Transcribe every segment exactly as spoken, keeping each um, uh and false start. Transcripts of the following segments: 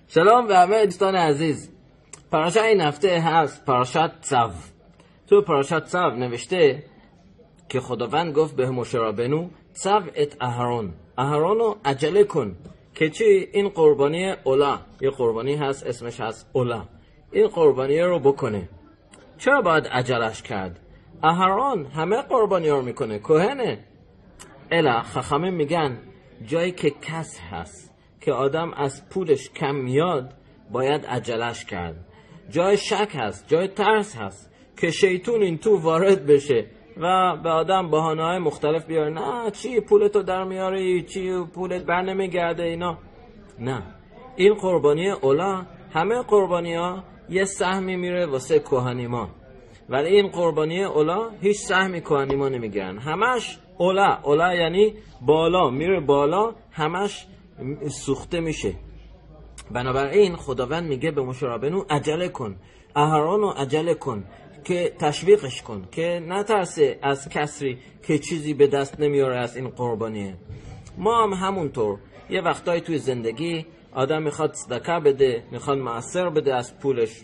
سلام به همه دوستان عزیز. پاراشا این هفته هست پاراشات چو. تو پاراشات چو نوشته که خداوند گفت به موشه رابنو چو ات اهرون، اهرونو عجله کن که چی؟ این قربانی اولا، یه قربانی هست اسمش هست اولا، این قربانی رو بکنه. چرا باید عجلش کرد؟ اهرون همه قربانی رو میکنه، کهنه. الا خخامه میگن جایی که کس هست که آدم از پولش کم میاد باید عجلش کرد. جای شک هست، جای ترس هست که شیطون این تو وارد بشه و به آدم بهانه‌های مختلف بیاره. نه چی پولتو در میاری، چی پولت بر نمیگرده اینا. نه، این قربانی اولا، همه قربانی ها یه سهمی میره واسه کهنیما، ولی این قربانی اولا هیچ سهمی کهنیما نمیگیرن. همش اولا، اولا یعنی بالا، میره بالا، همش سوخته میشه. بنابراین خداوند میگه به موشه رابنو عجله کن، اهرونو عجله کن، که تشویقش کن که نترسه از کسری که چیزی به دست نمیاره از این قربانیه. ما هم همونطور یه وقتایی توی زندگی آدم میخواد صدقه بده، میخواد معصر بده از پولش،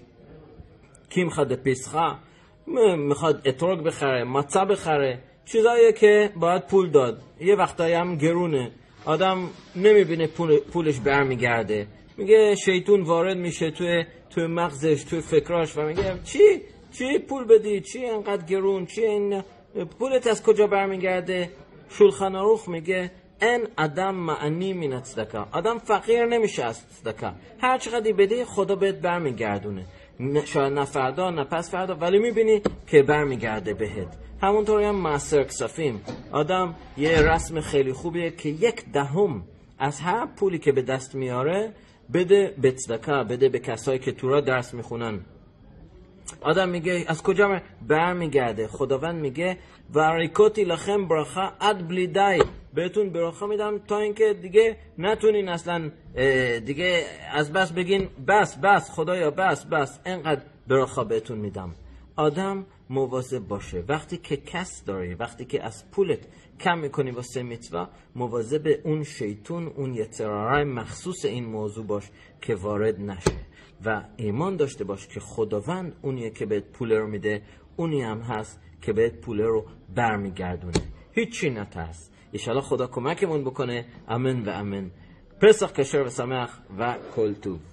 کی میخواد پیسخه، میخواد اتروگ بخره، مطا بخره، چیزایی که باید پول داد. یه وقتایی هم گرونه، آدم نمیبینه پول پولش برمیگرده، میگه شیطون وارد میشه توی توی مغزش، توی فکراش و میگه چی چی پول بدی، چی انقدر گرون، چی این پولت از کجا برمیگرده؟ شولخان عروخ میگه ان آدم معنی من صدقه، آدم فقیر نمیشه از صدقه، هر چقدر بدی خدا بهت برمیگردونه، شاید نه فردا نه پس فردا، ولی میبینی که برمیگرده بهت. همونطوری هم معصر کسافیم، آدم یه رسم خیلی خوبیه که یک دهم از هر پولی که به دست میاره بده به صدقه، بده به کسایی که تو را درس میخونن. آدم میگه از کجا برمیگرده؟ خداوند میگه وریکوتی لخم برخا اد بلیدای، بهتون برخا میدم تا اینکه دیگه نتونین اصلا دیگه از بس بگین بس بس خدایا بس بس، اینقدر برخا بهتون میدم. آدم مواظب باشه وقتی که کس داری، وقتی که از پولت کم میکنی واسه میتوا، مواظب اون شیطون، اون یترارای مخصوص این موضوع باش که وارد نشه و ایمان داشته باش که خداوند اونیه که بهت پول رو میده، اونی هم هست که بهت پول رو برمیگردونه. هیچی نترس. انشالله خدا کمکمون بکنه. امن و امن. پسخ کشر و سمخ و کل توب.